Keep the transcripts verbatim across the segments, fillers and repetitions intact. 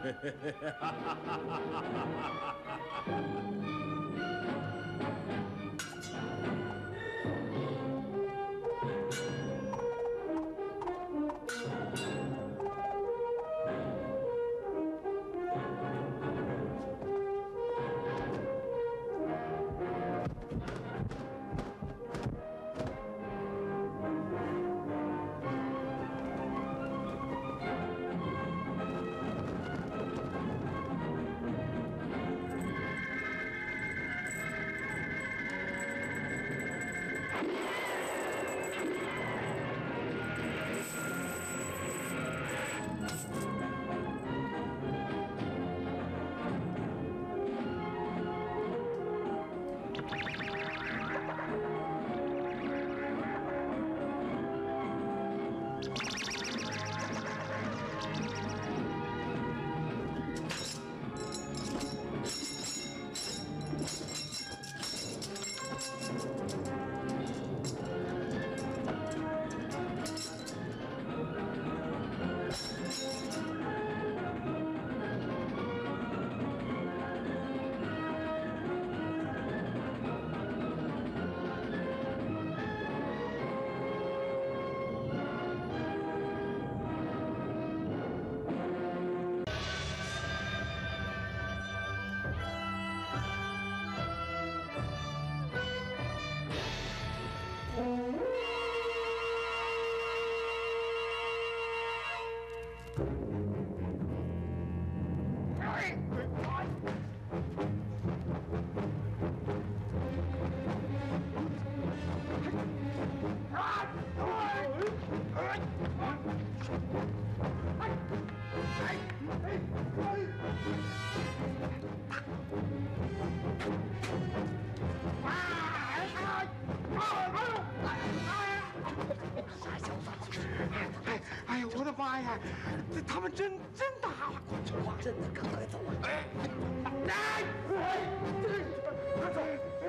他们真真打了， 真的，赶快走啊！ 哎，哎，快走！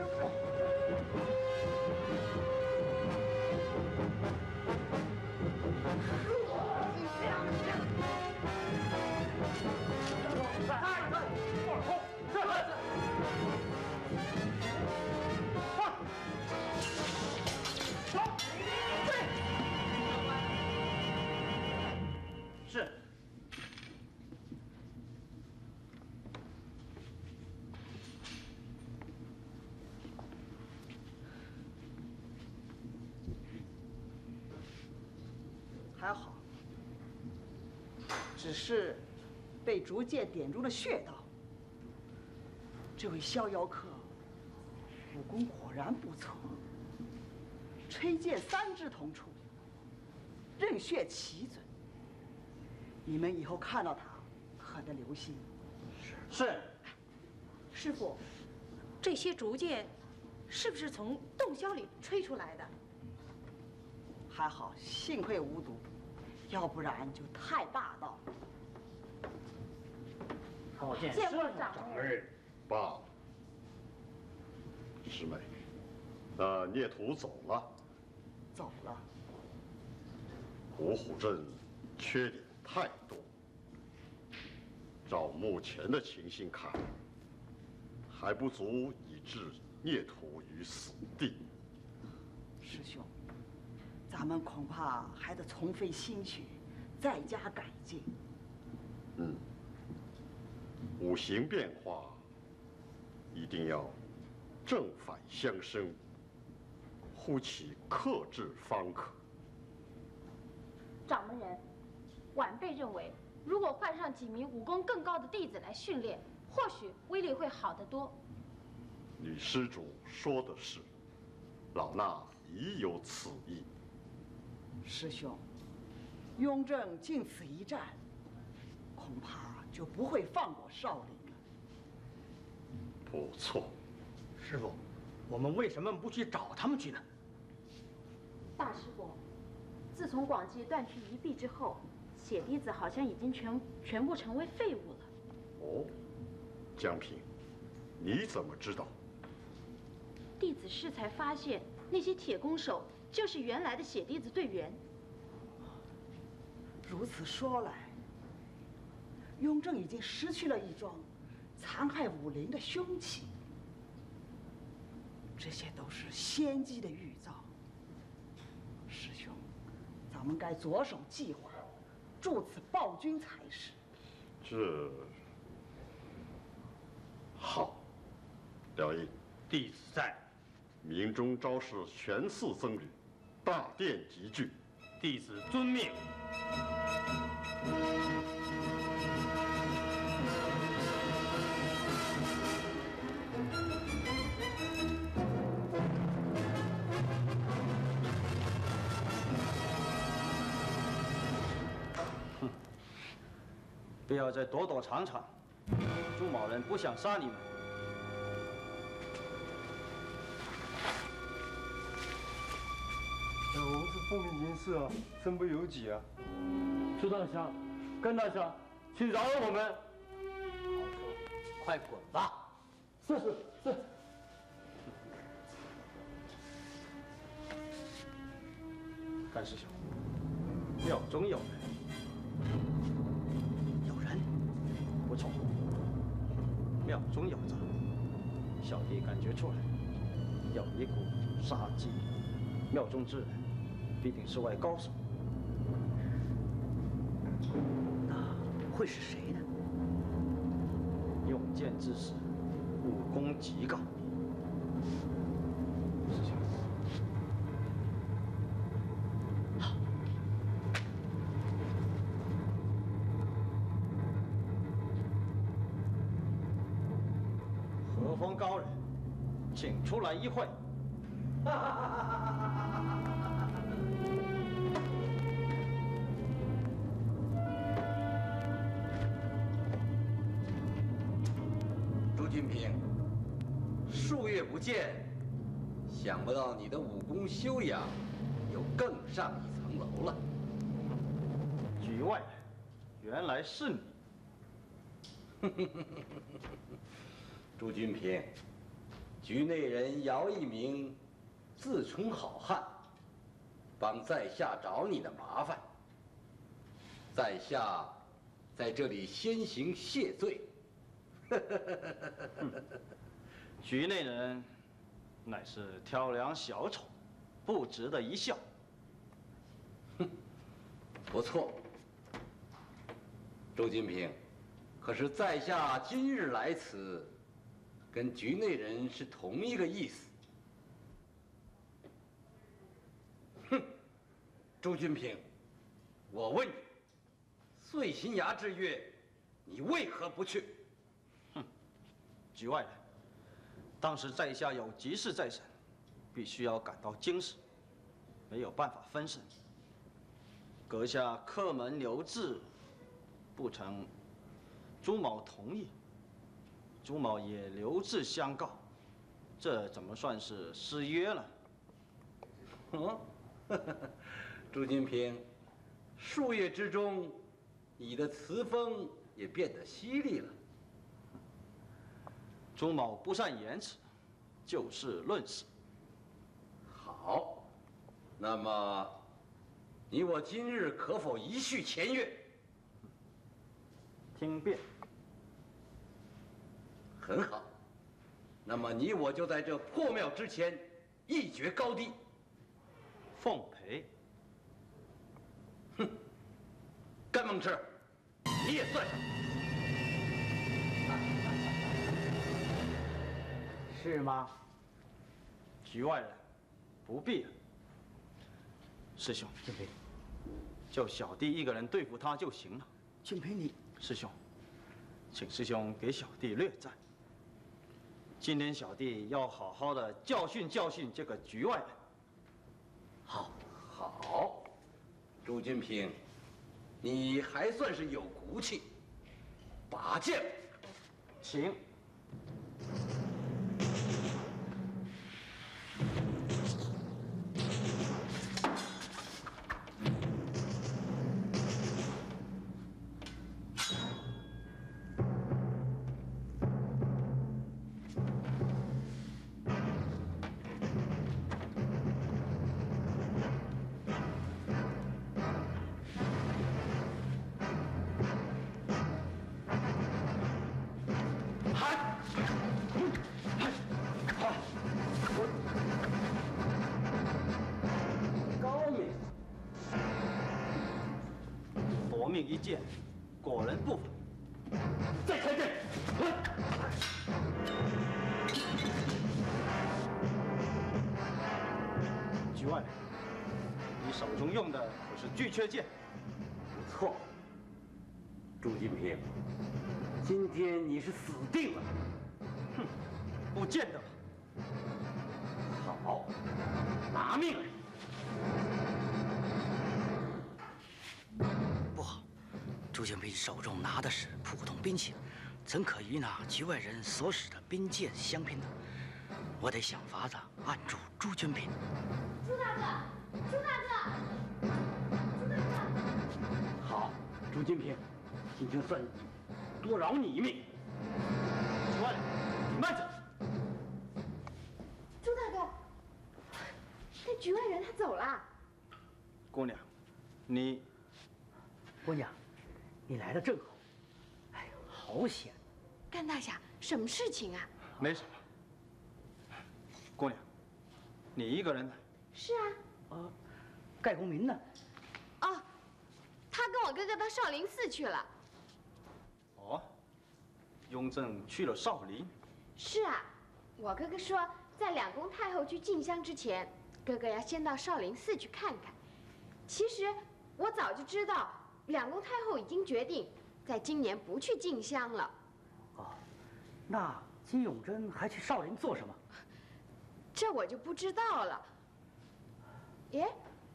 是。 还好，只是被竹剑点中了穴道。这位逍遥客武功果然不错，吹剑三支同出，刃穴奇准。你们以后看到他，可得留心。 是。是。 师傅，这些竹剑是不是从洞箫里吹出来的？ 还好，幸亏无毒，要不然就太霸道了。 好见见过掌门。罢。师妹，那聂土走了。 走了。 五虎镇缺点太多，照目前的情形看，还不足以置聂土于死地。 师兄，咱们恐怕还得重费心血，再加改进。 嗯，五行变化一定要正反相生，忽其克制方可。 掌门人，晚辈认为，如果换上几名武功更高的弟子来训练，或许威力会好得多。 女施主说的是，老衲已有此意。 师兄，雍正经此一战，恐怕就不会放过少林了。 不错。 师傅，我们为什么不去找他们去呢？ 大师傅，自从广济断去一臂之后，血滴子好像已经全全部成为废物了。 哦，江平，你怎么知道？ 弟子适才发现，那些铁弓手就是原来的血滴子队员。 如此说来， 雍正已经失去了一桩残害武林的凶器，这些都是先机的预兆。师兄，咱们该着手计划，助此暴君才是。 这好，辽义， 弟子在。 明中昭示全寺僧侣，大殿集聚。 弟子遵命。 哼，不要再躲躲藏藏。朱某人不想杀你们。 我们是奉命行事啊，身不由己啊。 朱大侠，甘大侠，请饶了我们。 好说，快滚吧！ 是是是。 甘师兄，庙中有人。有人？不错，庙中有诈，小弟感觉出来，有一股杀机。庙中之人。 必定是位高手， 那会是谁呢？ 用剑之时，武功极高。师兄， 好。 何方高人，请出来一会。哈哈哈哈哈哈！ 朱君平，数月不见，想不到你的武功修养又更上一层楼了。 局外人，原来是你。 朱君平，局内人姚一鸣，自称好汉，帮在下找你的麻烦。在下在这里先行谢罪。 局内人乃是挑梁小丑，不值得一笑。 哼，不错，周金平，可是在下今日来此，跟局内人是同一个意思。哼，周君平，我问你，岁新崖之约，你为何不去？ 局外人，当时在下有急事在身，必须要赶到京师，没有办法分身。阁下客门留置，不成，朱某同意，朱某也留置相告，这怎么算是失约了？ 嗯，朱金平，数月之中，你的词风也变得犀利了。 朱某不善言辞，就事论事。 好，那么你我今日可否一续前约？ 听便。 很好，那么你我就在这破庙之前一决高低。 奉陪。 哼，甘梦痴，你也算上。 是吗？ 局外人，不必了。师兄， 君平， 就小弟一个人对付他就行了。 君平，你师兄，请师兄给小弟略赞。今天小弟要好好的教训教训这个局外人。 好，好，朱金平，你还算是有骨气。拔剑， 请。 命一剑，果然不凡。 再开剑！ 局外人，你手中用的可是巨阙剑？ 不错，朱金平，今天你是死定了。 哼，不见得。 好，拿命来！ 不好，朱建平手中拿的是普通兵器，怎可与那局外人所使的兵剑相拼呢？我得想法子按住朱军平。 朱大哥，朱大哥，朱大哥！ 好，朱金平，今天算多饶你一命。 局外人，你慢着！ 朱大哥，那局外人他走了。 姑娘，你， 姑娘，你来的正好。哎呀，好险！ 甘大侠，什么事情啊？ 没什么。姑娘，你一个人来？ 是啊。 呃，盖公明呢？ 哦，他跟我哥哥到少林寺去了。 哦，雍正去了少林？ 是啊，我哥哥说，在两宫太后去进香之前，哥哥要先到少林寺去看看。其实我早就知道，两宫太后已经决定，在今年不去进香了。 哦，那金永贞还去少林做什么？ 这我就不知道了。耶，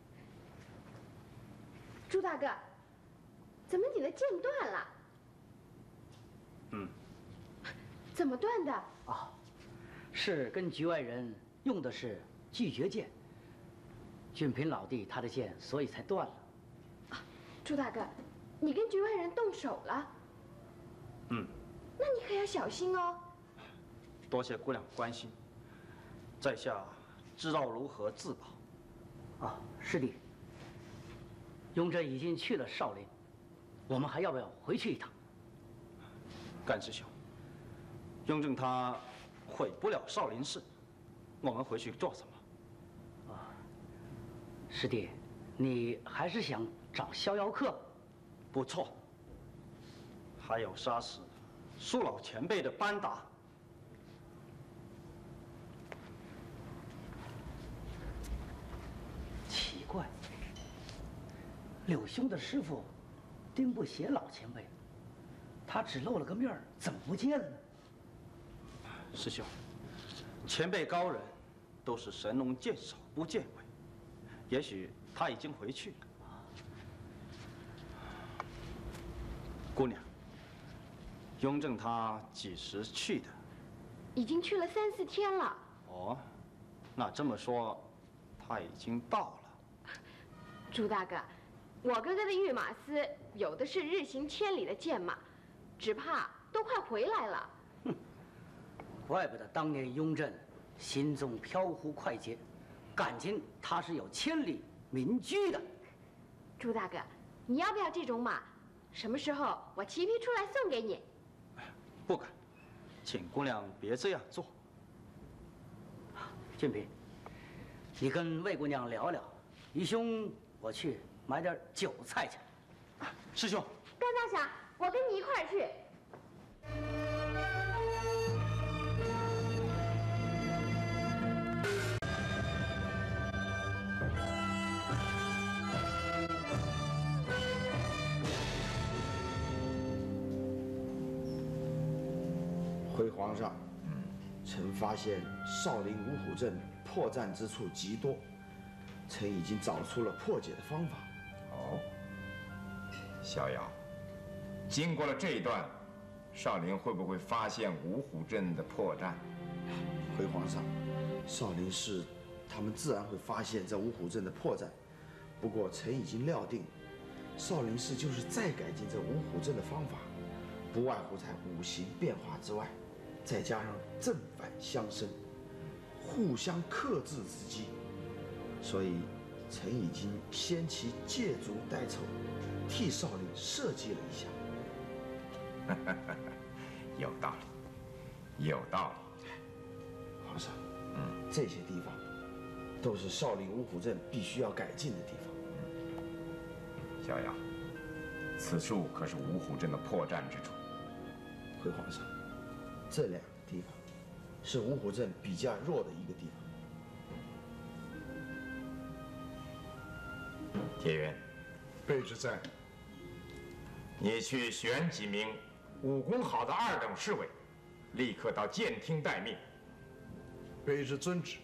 朱大哥，怎么你的剑断了？ 嗯。 怎么断的？ 哦，是跟局外人用的是巨绝剑。俊平老弟他的剑，所以才断了。 啊，朱大哥，你跟局外人动手了？ 嗯。 那你可要小心哦。 多谢姑娘关心。在下知道如何自保。 啊，师弟，雍正已经去了少林，我们还要不要回去一趟？ 甘师兄，雍正他毁不了少林寺，我们回去做什么？ 啊，师弟，你还是想找逍遥客？ 不错。还有杀死苏老前辈的班达。 奇怪，柳兄的师傅丁不邪老前辈，他只露了个面儿，怎么不见了呢？ 师兄，前辈高人都是神龙见首不见尾，也许他已经回去了。姑娘，雍正他几时去的？ 已经去了三四天了。 哦，那这么说，他已经到了。 朱大哥，我哥哥的御马司有的是日行千里的剑马，只怕都快回来了。 哼，怪不得当年雍正心中飘忽快捷，感情他是有千里民居的。 朱大哥，你要不要这种马？什么时候我骑匹出来送给你？ 不敢，请姑娘别这样做。 俊平，你跟魏姑娘聊聊，姨兄我去买点酒菜去。 师兄， 甘大侠，我跟你一块儿去。 回皇上，臣发现少林五虎阵破绽之处极多，臣已经找出了破解的方法。 哦，逍遥，经过了这一段，少林会不会发现五虎阵的破绽？ 回皇上，少林寺他们自然会发现这五虎阵的破绽，不过臣已经料定，少林寺就是再改进这五虎阵的方法，不外乎在五行变化之外，再加上正反相生，互相克制之机，所以臣已经先其借烛代丑，替少林设计了一下。 有道理，有道理。 皇上，嗯，这些地方都是少林五虎阵必须要改进的地方。 逍遥， 此处可是五虎镇的破绽之处。 回皇上，这两个地方是五虎镇比较弱的一个地方。 铁元， 备之在。 你去选几名武功好的二等侍卫，立刻到监厅待命。 备之遵旨。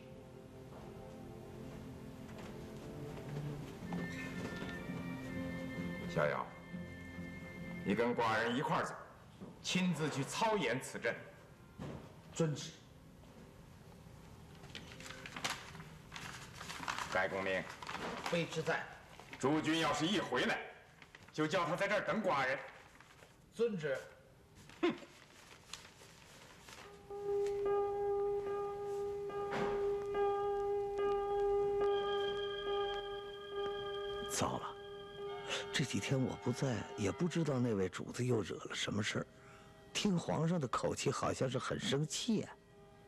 逍遥，你跟寡人一块儿走，亲自去操演此阵。 遵旨。 盖公明， 备之在。 诸君要是一回来，就叫他在这儿等寡人。 遵旨。 哼。 糟了，这几天我不在，也不知道那位主子又惹了什么事儿。听皇上的口气，好像是很生气啊。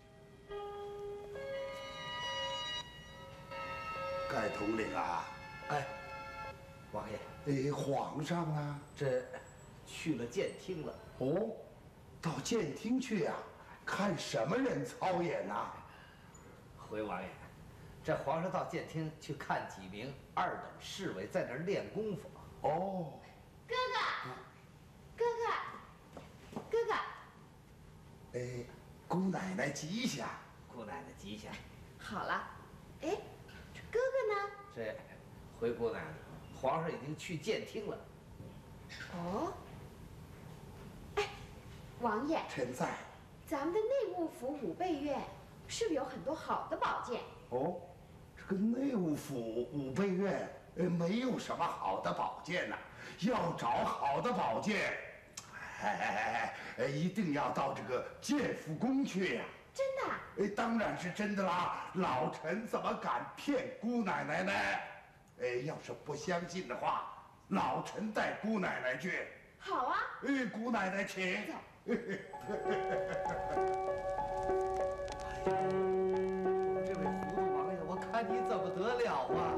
盖统领啊， 哎，王爷， 哎，皇上呢？ 这去了监厅了。 哦，到监厅去呀、啊？看什么人操演呐、啊？ 回王爷，这皇上到监厅去看几名二等侍卫在那儿练功夫。 哦， 哥哥，哥哥，哥哥。 哎，姑奶奶吉祥。 姑奶奶吉祥。 好了，哎，这哥哥呢？ 这回姑奶奶，皇上已经去监厅了。 哦。哎，王爷。 臣在。 咱们的内务府武备院是不是有很多好的宝剑？ 哦，这个内务府武备院呃没有什么好的宝剑呐、啊，要找好的宝剑，哎哎，一定要到这个建福宫去呀、啊。 真的？ 哎，当然是真的啦！老臣怎么敢骗姑奶奶呢？哎，要是不相信的话，老臣带姑奶奶去。 好啊。 哎，姑奶奶请。 哎呦，这位糊涂王爷，我看你怎么得了啊！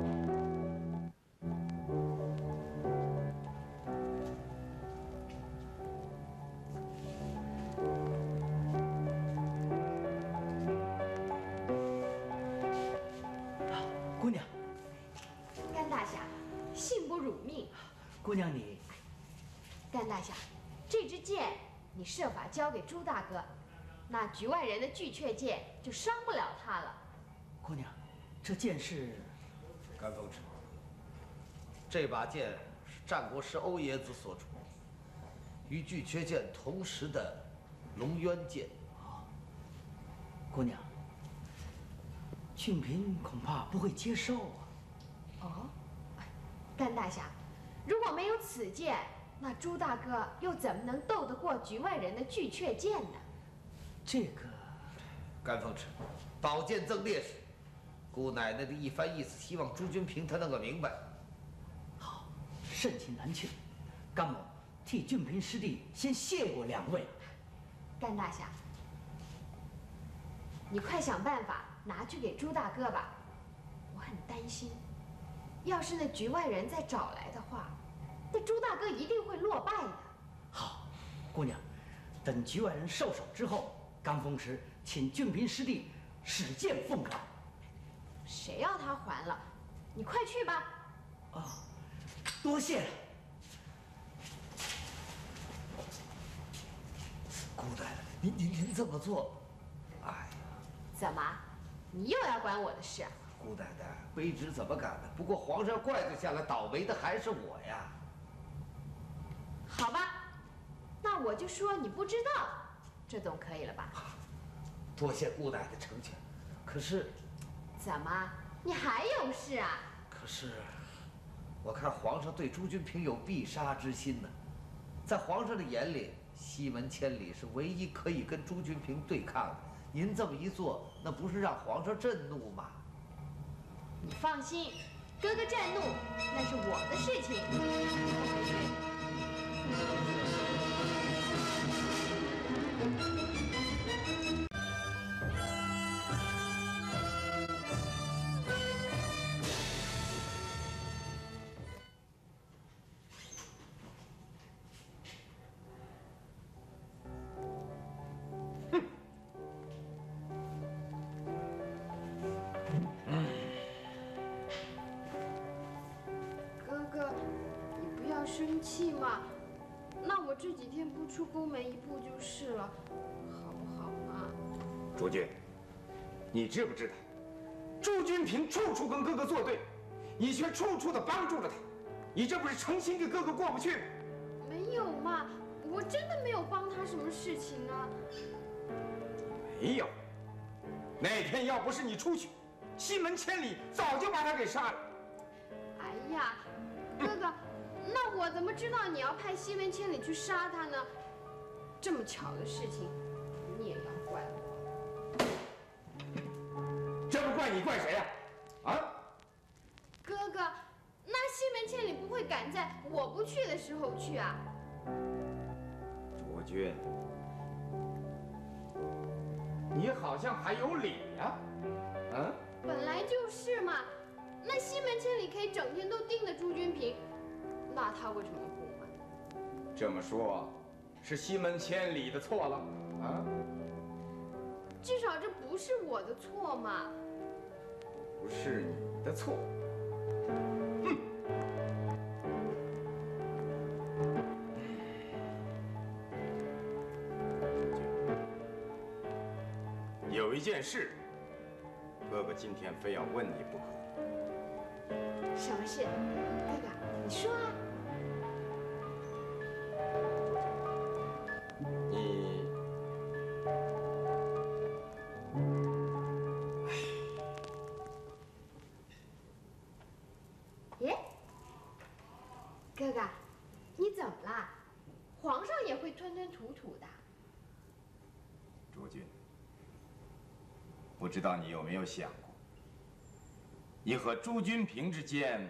姑娘， 甘大侠，幸不辱命。 姑娘你， 甘大侠，这支剑你设法交给朱大哥，那局外人的巨阙剑就伤不了他了。 姑娘，这剑是？ 甘风池，这把剑是战国时欧爷子所出，与巨阙剑同时的龙渊剑。 姑娘，俊平恐怕不会接受啊。 哦，甘大侠，如果没有此剑，那朱大哥又怎么能斗得过局外人的巨阙剑呢？ 这个， 甘风池，宝剑赠烈士，姑奶奶的一番意思，希望朱君平他能够明白。 好，盛情难却，甘某替俊平师弟先谢过两位。 甘大侠，你快想办法拿去给朱大哥吧，我很担心，要是那局外人再找来的话，那朱大哥一定会落败的。 好，姑娘，等局外人受手之后，甘风池请俊平师弟使剑奉还。 谁要他还了？你快去吧。 哦，多谢了。 姑奶奶，您您您这么做，哎呀， 怎么，你又要管我的事啊？ 姑奶奶，卑职怎么敢呢？不过皇上怪罪下来，倒霉的还是我呀。 好吧，那我就说你不知道，这总可以了吧？ 多谢姑奶奶成全。可是， 怎么，你还有事啊？ 可是，我看皇上对朱君平有必杀之心呢。在皇上的眼里，西门千里是唯一可以跟朱君平对抗的。您这么一做，那不是让皇上震怒吗？ 你放心，哥哥震怒那是我的事情，我回去。 生气嘛。那我这几天不出宫门一步就是了，好不好嘛？ 朱军，你知不知道，朱君平处处跟哥哥作对，你却处处的帮助了他，你这不是诚心跟哥哥过不去？ 没有嘛，我真的没有帮他什么事情啊。 没有，那天要不是你出去，西门千里早就把他给杀了。 哎呀，哥哥，那我怎么知道你要派西门千里去杀他呢？这么巧的事情，你也要怪我？ 这不怪你怪谁呀？啊？ 哥哥，那西门千里不会赶在我不去的时候去啊？ 朱军，你好像还有理呀？嗯？ 本来就是嘛。那西门千里可以整天都盯着朱君平，那他为什么不嘛？ 这么说，是西门千里的错了啊？ 至少这不是我的错嘛。 不是你的错。哼！有一件事，哥哥今天非要问你不可。 什么事？哥哥，你说啊。 你， 耶，哥哥，你怎么了？皇上也会吞吞吐吐的。 朱军，不知道你有没有想过？你和朱君平之间，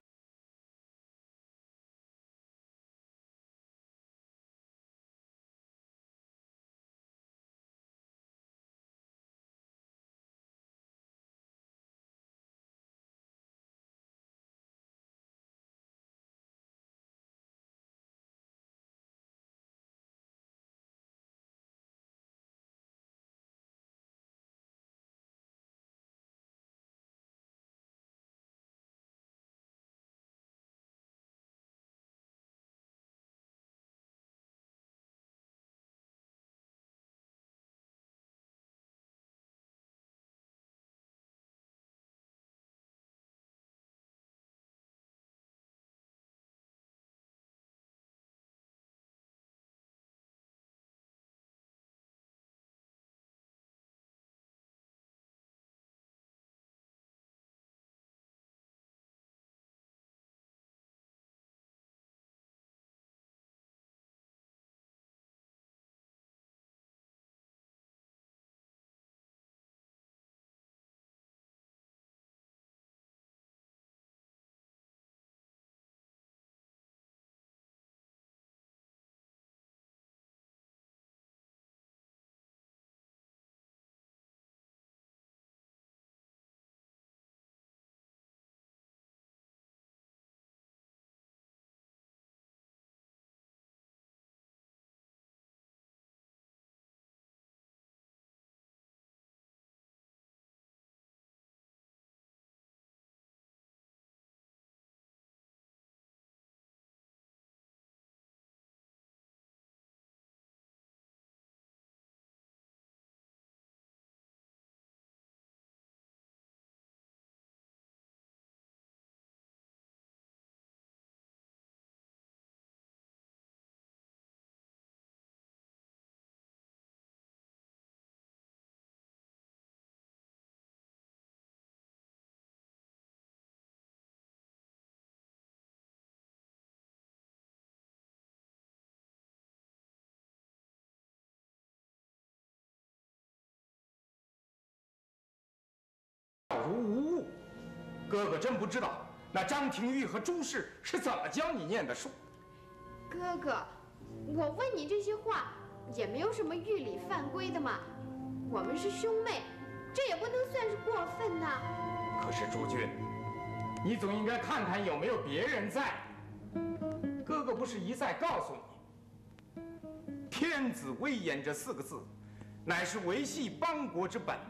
如无物。哥哥真不知道那张廷玉和朱氏是怎么教你念的书。 哥哥，我问你这些话也没有什么御礼犯规的嘛。我们是兄妹，这也不能算是过分呐。 可是朱君，你总应该看看有没有别人在。哥哥不是一再告诉你，天子威严这四个字，乃是维系邦国之本。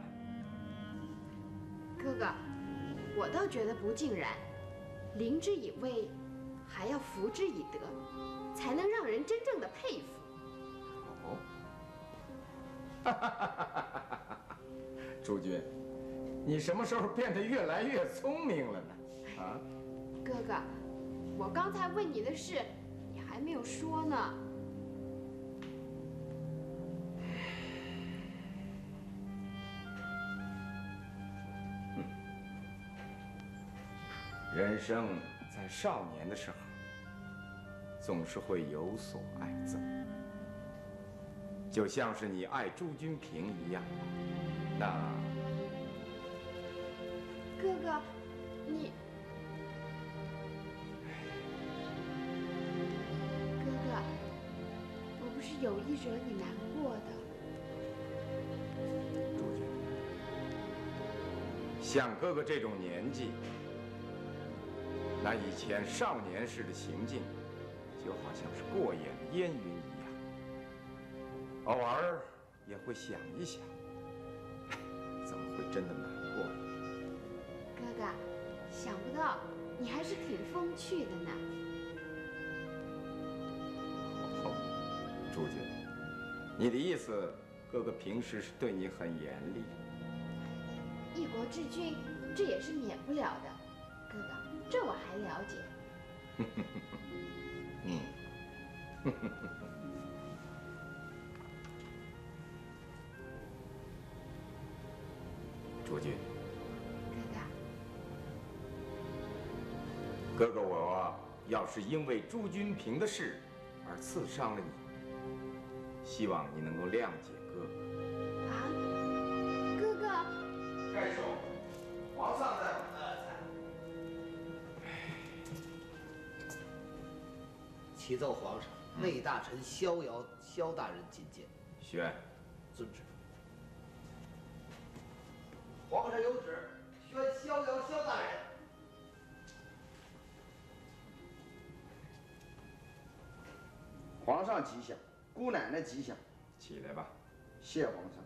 哥哥，我倒觉得不尽然，灵之以威， 还要服之以德，才能让人真正的佩服。 哦，朱军，你什么时候变得越来越聪明了呢？啊， 哥哥，我刚才问你的事，你还没有说呢。 人生在少年的时候，总是会有所爱憎，就像是你爱朱君平一样。那， 哥哥，你，哥哥，我不是有意惹你难过的。 朱君，像哥哥这种年纪。那以前少年时的行径，就好像是过眼的烟云一样，偶尔也会想一想，怎么会真的难过呢？ 哥哥，想不到你还是挺风趣的呢。 哦，朱军，你的意思，哥哥平时是对你很严厉？ 一国之君，这也是免不了的。哥哥，这我还了解。 嗯。朱军， 哥哥，哥哥我要是因为朱君平的事而刺伤了你，希望你能够谅解哥哥。 啊，哥哥。 该兄，皇上在。 启奏皇上，内大臣逍遥萧大人觐见。 宣。 遵旨。皇上有旨，宣逍遥萧大人。 皇上吉祥，姑奶奶吉祥。 起来吧。 谢皇上。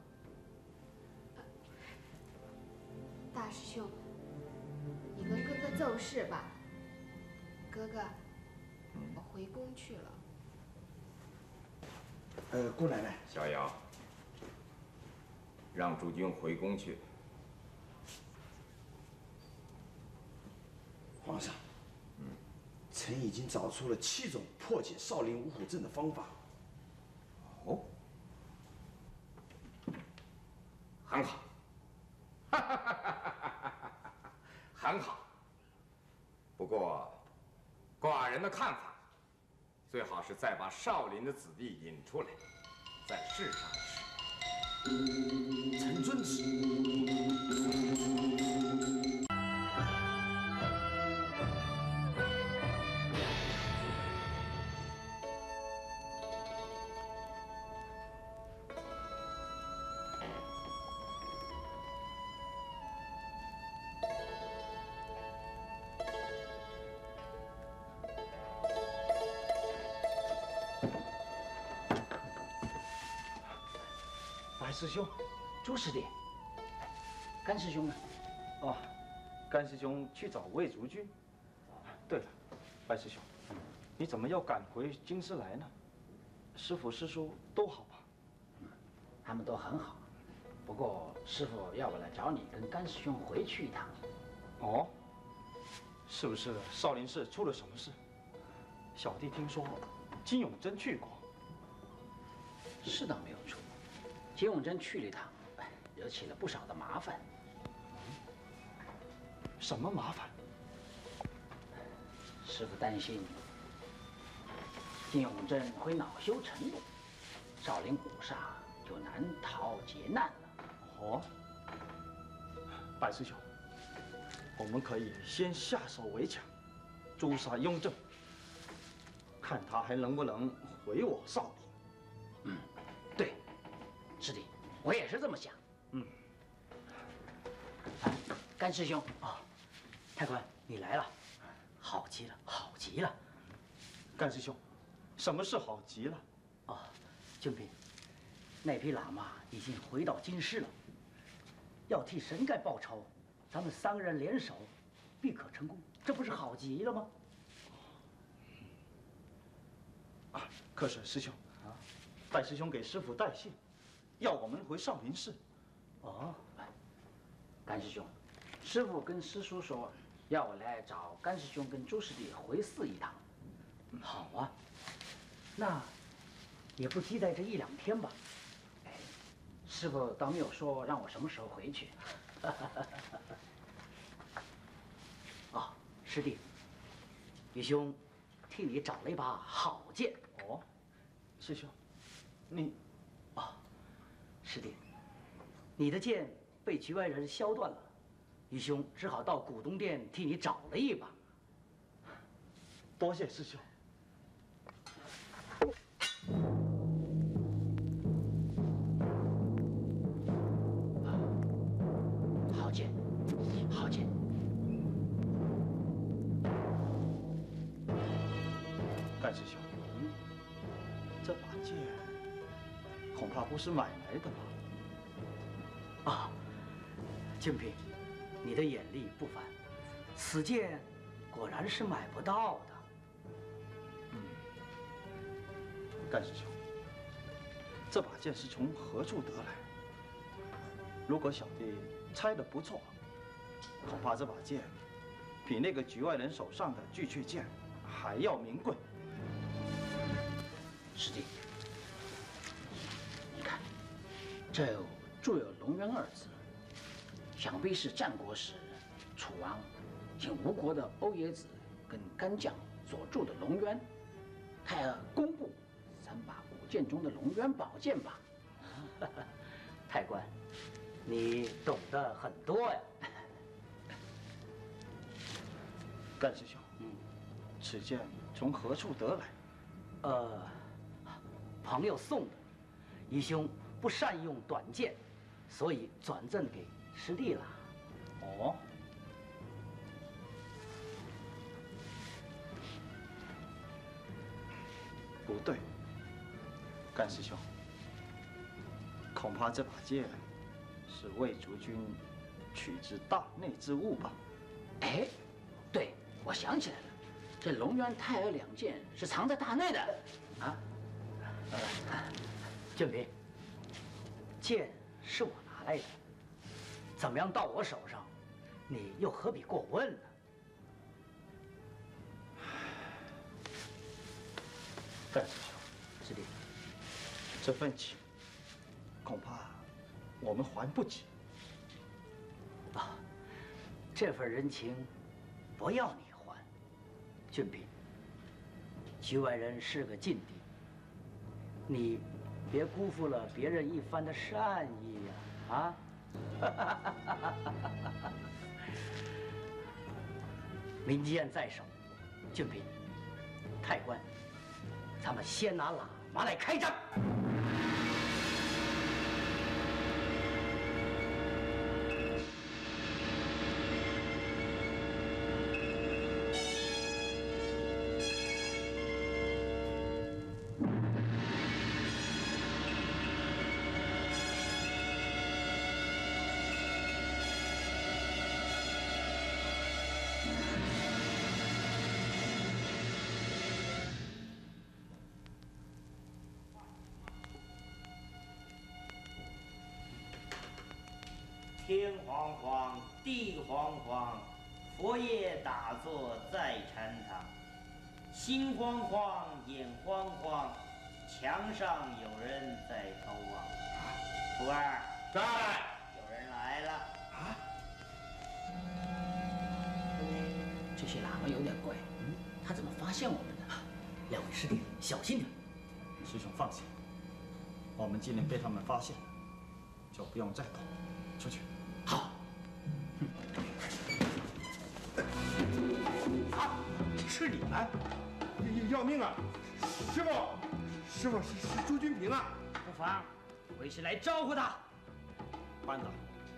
大师兄，你跟哥哥奏事吧。哥哥。我回宫去了。 呃，姑奶奶， 逍遥，让朱军回宫去。 皇上，嗯，臣已经找出了七种破解少林五虎阵的方法。 哦，很好，很好。不过。寡人的看法，最好是再把少林的子弟引出来，再试上一试。 臣遵旨。 白师兄， 朱师弟，甘师兄呢？ 哦，甘师兄去找魏竹君。对了，白师兄，你怎么要赶回京师来呢？师傅师叔都好吧？ 嗯，他们都很好。不过师傅要我来找你跟甘师兄回去一趟。 哦，是不是少林寺出了什么事？小弟听说金永贞去过。 是倒没有错。金永贞去了一趟，惹起了不少的麻烦。 什么麻烦？ 师傅担心金永贞会恼羞成怒，少林古刹就难逃劫难了。 哦，白师兄，我们可以先下手为强，诛杀雍正，看他还能不能回我少林。 嗯，对，师弟，我也是这么想。 嗯。 啊，甘师兄啊，哦，太官，你来了，好极了，好极了。 甘师兄，什么是好极了？ 哦，俊平，那匹喇嘛已经回到京师了，要替神丐报仇，咱们三个人联手，必可成功，这不是好极了吗？ 可是师兄，啊，戴师兄给师傅带信，要我们回少林寺。 哦，甘师兄，师傅跟师叔说，要我来找甘师兄跟朱师弟回寺一趟。好啊，那也不期待这一两天吧。哎，师傅倒没有说让我什么时候回去。哦，师弟，义兄替你找了一把好剑。 哦，师兄，你， 哦，师弟，你的剑被局外人削断了，义兄只好到古东店替你找了一把。 多谢师兄。 好剑，好剑。 甘师兄，这把剑恐怕不是买来的吧？ 啊，俊平，你的眼力不凡，此剑果然是买不到的。 嗯，甘师兄，这把剑是从何处得来？如果小弟猜得不错，恐怕这把剑比那个局外人手上的巨阙剑还要名贵。 师弟，你看，这注有“龙渊”二字，想必是战国时楚王请吴国的欧冶子跟干将所铸的龙渊，太儿公布三把古剑中的龙渊宝剑吧。太官，你懂得很多呀。 甘师兄，嗯，此剑从何处得来？ 呃，朋友送的。义兄不善用短剑，所以转赠给师弟了。 哦。不对，甘师兄，恐怕这把剑是为诸君取之大内之物吧？ 哎，对，我想起来了，这龙渊太儿两剑是藏在大内的。啊，呃，俊平，剑是我拿来的，怎么样到我手上，你又何必过问呢？ 甘师兄， 师弟， 这份情恐怕我们还不起。 啊，这份人情不要你还。俊平，局外人是个劲敌，你别辜负了别人一番的善意呀！啊！明剑在手，俊平，太官，咱们先拿喇嘛来开战。 天晃晃，地晃晃，佛爷打坐在禅堂，心慌慌，眼慌慌，墙上有人在偷望。徒儿，在，有人来了。啊！ 这些喇嘛有点怪，嗯，他怎么发现我们的？两位师弟，小心点。 师兄放心，我们既然被他们发现，就不用再躲，出去。 好。 啊！是你们，要命啊！师傅，师傅是是朱君平啊！ 不妨，为师来招呼他。 班长，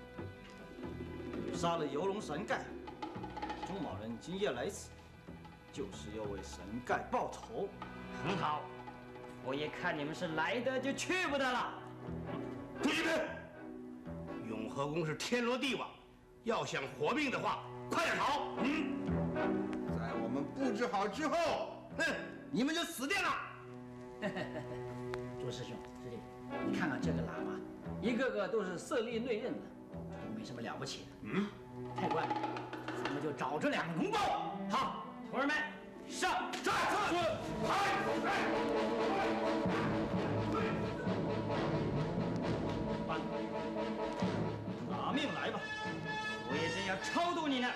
杀了游龙神盖，钟某人今夜来此，就是要为神盖报仇。 很好，我也看你们是来得就去不得了。 朱君平，永和宫是天罗地网，要想活命的话，快点逃！嗯，在我们布置好之后，哼，你们就死定了。 朱师兄，师弟，你看看这个喇嘛，一个个都是色厉内荏的，都没什么了不起的。嗯，太官，咱们就找这两个脓包。好，徒儿们上！战！是。 拿命来吧！我也真要超度你呢！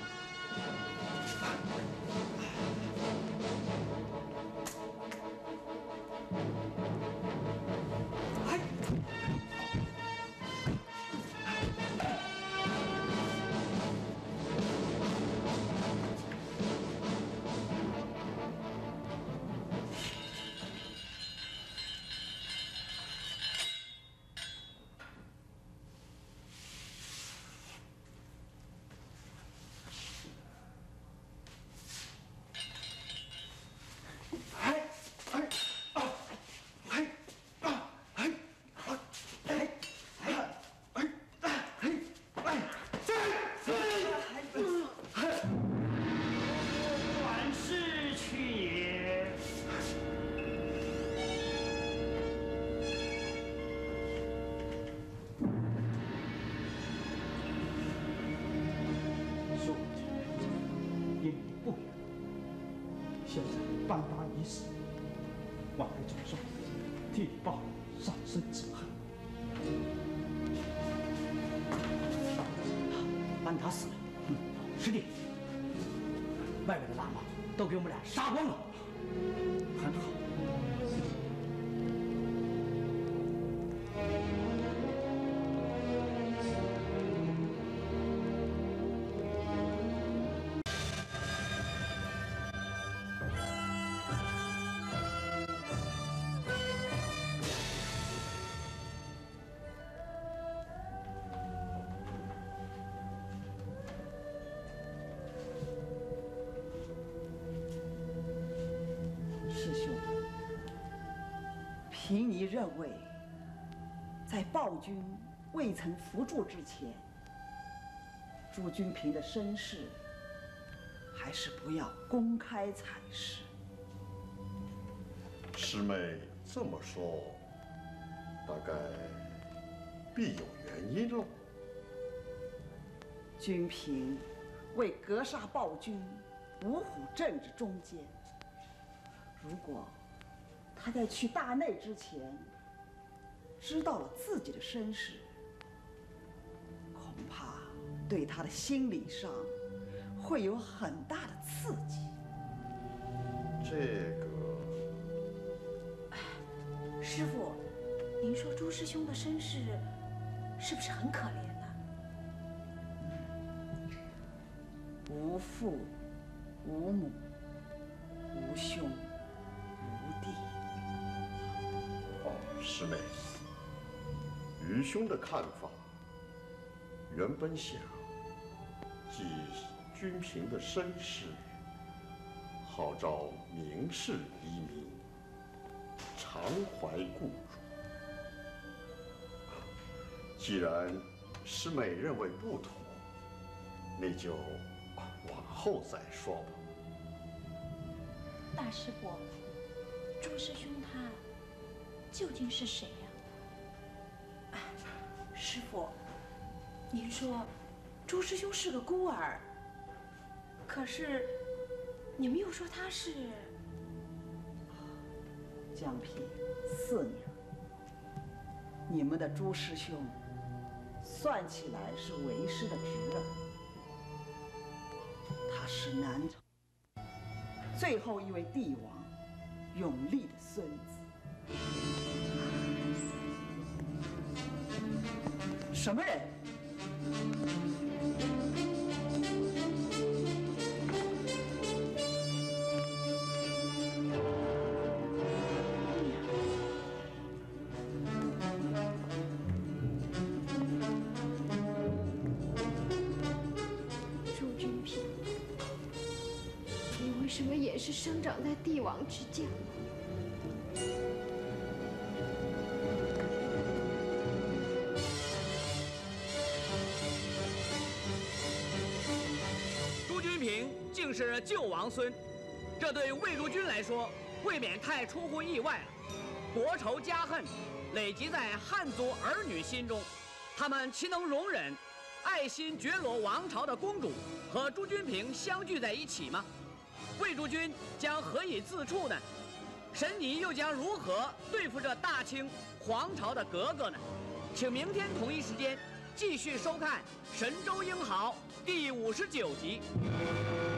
现在颁达仪式，万代总算替你报上身之恨。 班达死了，嗯，师弟，外面的喇嘛都给我们俩杀光了，很好。 师兄，凭你认为，在暴君未曾伏诛之前，朱君平的身世还是不要公开才是。 师妹这么说，大概必有原因喽。 君平为格杀暴君，五虎镇之中间。如果他在去大内之前知道了自己的身世，恐怕对他的心理上会有很大的刺激。 这个， 师父，您说朱师兄的身世是不是很可怜呢？ 无父，无母，无兄。 师妹，愚兄的看法，原本想记君平的身世，号召名士黎民，常怀故主。既然师妹认为不妥，那就往后再说吧。 大师伯，朱师兄他究竟是谁呀？哎，师父，您说朱师兄是个孤儿，可是你们又说他是江平四娘，你们的朱师兄算起来是为师的侄儿，他是南朝最后一位帝王永历的孙子。什么人？ 朱君平，你为什么也是生长在帝王之家？ 竟是救王孙，这对魏如君来说未免太出乎意外了。国仇家恨累积在汉族儿女心中，他们岂能容忍爱新觉罗王朝的公主和朱君平相聚在一起吗？魏诸君将何以自处呢？神尼又将如何对付这大清皇朝的格格呢？请明天同一时间继续收看《神州英豪》第五十九集。